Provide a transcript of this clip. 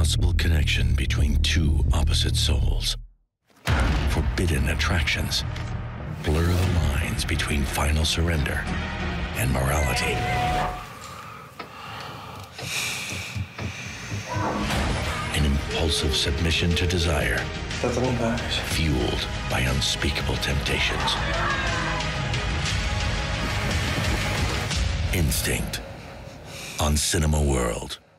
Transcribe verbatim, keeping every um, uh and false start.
impossible connection between two opposite souls. Forbidden attractions blur the lines between final surrender and morality. An impulsive submission to desire, fueled by unspeakable temptations. Instinct on CinemaWorld.